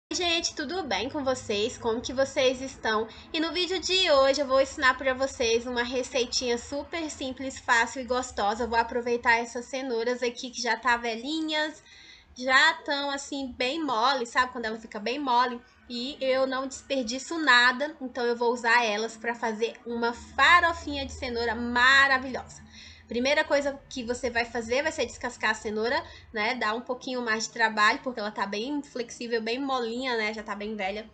Gente, tudo bem com vocês? Como que vocês estão? E no vídeo de hoje eu vou ensinar para vocês uma receitinha super simples, fácil e gostosa. Eu vou aproveitar essas cenouras aqui que já tá velhinhas, já estão assim bem mole, sabe? Quando ela fica bem mole. E eu não desperdiço nada, então eu vou usar elas para fazer uma farofinha de cenoura maravilhosa. Primeira coisa que você vai fazer vai ser descascar a cenoura, né? Dá um pouquinho mais de trabalho, porque ela tá bem flexível, bem molinha, né? Já tá bem velha.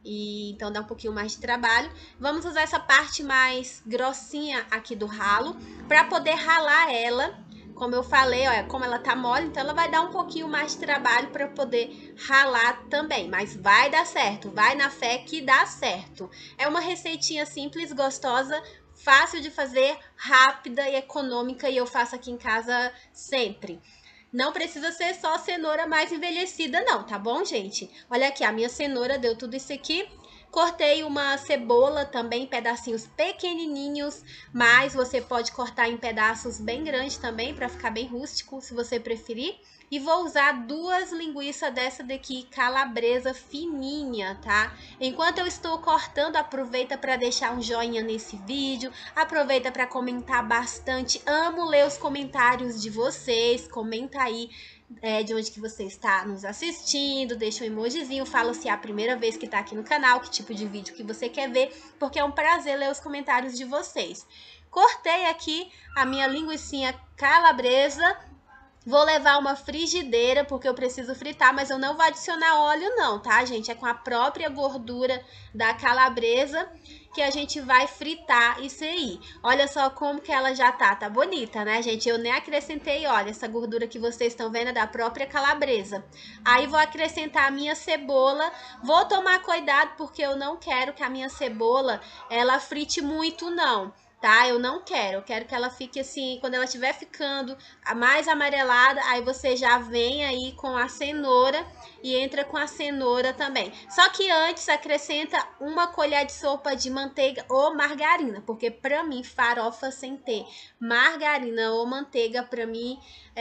E então dá um pouquinho mais de trabalho. Vamos usar essa parte mais grossinha aqui do ralo para poder ralar ela. Como eu falei, olha, como ela tá mole, então ela vai dar um pouquinho mais de trabalho para poder ralar também, mas vai dar certo, vai na fé que dá certo. É uma receitinha simples, gostosa, fácil de fazer, rápida e econômica, e eu faço aqui em casa sempre. Não precisa ser só cenoura mais envelhecida não, tá bom, gente? Olha aqui, a minha cenoura deu tudo isso aqui. Cortei uma cebola também em pedacinhos pequenininhos, mas você pode cortar em pedaços bem grandes também, para ficar bem rústico, se você preferir. E vou usar duas linguiças dessa daqui, calabresa fininha, tá? Enquanto eu estou cortando, aproveita para deixar um joinha nesse vídeo, aproveita para comentar bastante. Amo ler os comentários de vocês, comenta aí de onde que você está nos assistindo, deixa um emojizinho, fala se é a primeira vez que está aqui no canal, que tipo de vídeo que você quer ver, porque é um prazer ler os comentários de vocês. Cortei aqui a minha linguicinha calabresa. Vou levar uma frigideira, porque eu preciso fritar, mas eu não vou adicionar óleo não, tá, gente? É com a própria gordura da calabresa que a gente vai fritar isso aí. Olha só como que ela já tá bonita, né, gente? Eu nem acrescentei, olha, essa gordura que vocês estão vendo é da própria calabresa. Aí vou acrescentar a minha cebola. Vou tomar cuidado porque eu não quero que a minha cebola, ela frite muito não. Tá? Eu não quero, eu quero que ela fique assim, quando ela estiver ficando mais amarelada, aí você já vem aí com a cenoura e entra com a cenoura também. Só que antes acrescenta uma colher de sopa de manteiga ou margarina, porque pra mim farofa sem ter margarina ou manteiga, pra mim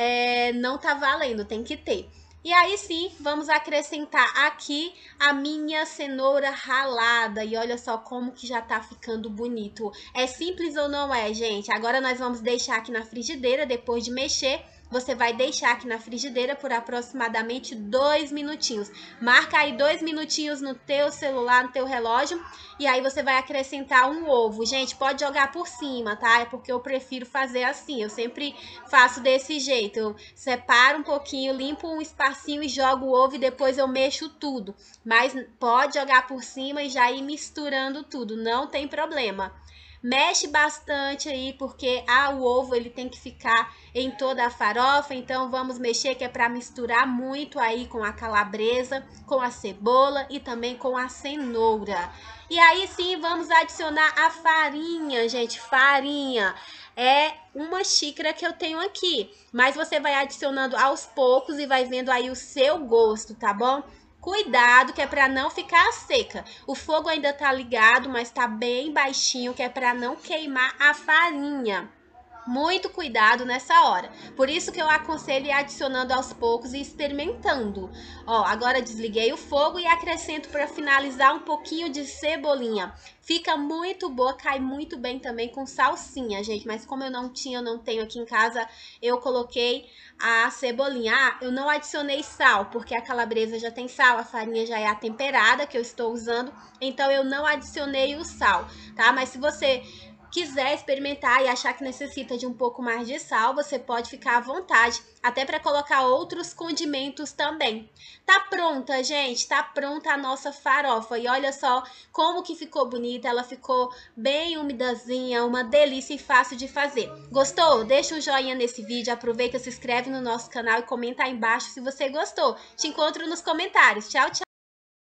não tá valendo, tem que ter. E aí sim, vamos acrescentar aqui a minha cenoura ralada. E olha só como que já tá ficando bonito. É simples ou não é, gente? Agora nós vamos deixar aqui na frigideira, depois de mexer. Você vai deixar aqui na frigideira por aproximadamente 2 minutinhos. Marca aí 2 minutinhos no teu celular, no teu relógio. E aí você vai acrescentar um ovo. Gente, pode jogar por cima, tá? É porque eu prefiro fazer assim. Eu sempre faço desse jeito. Eu separo um pouquinho, limpo um espacinho e jogo o ovo e depois eu mexo tudo. Mas pode jogar por cima e já ir misturando tudo. Não tem problema. Mexe bastante aí, porque o ovo ele tem que ficar em toda a farofa, então vamos mexer que é para misturar muito aí com a calabresa, com a cebola e também com a cenoura. E aí sim, vamos adicionar a farinha, gente, farinha. É uma xícara que eu tenho aqui, mas você vai adicionando aos poucos e vai vendo aí o seu gosto, tá bom? Cuidado que é para não ficar seca. O fogo ainda tá ligado, mas tá bem baixinho, que é para não queimar a farinha. Muito cuidado nessa hora. Por isso que eu aconselho ir adicionando aos poucos e experimentando. Ó, agora desliguei o fogo e acrescento para finalizar um pouquinho de cebolinha. Fica muito boa, cai muito bem também com salsinha, gente. Mas como eu não tenho aqui em casa, eu coloquei a cebolinha. Eu não adicionei sal, porque a calabresa já tem sal, a farinha já é a temperada que eu estou usando. Então eu não adicionei o sal, tá? Mas se você quiser experimentar e achar que necessita de um pouco mais de sal, você pode ficar à vontade, até para colocar outros condimentos também. Tá pronta, gente, tá pronta a nossa farofa. E olha só como que ficou bonita, ela ficou bem umidazinha, uma delícia e fácil de fazer. Gostou? Deixa um joinha nesse vídeo, aproveita, se inscreve no nosso canal e comenta aí embaixo se você gostou. Te encontro nos comentários. Tchau, tchau!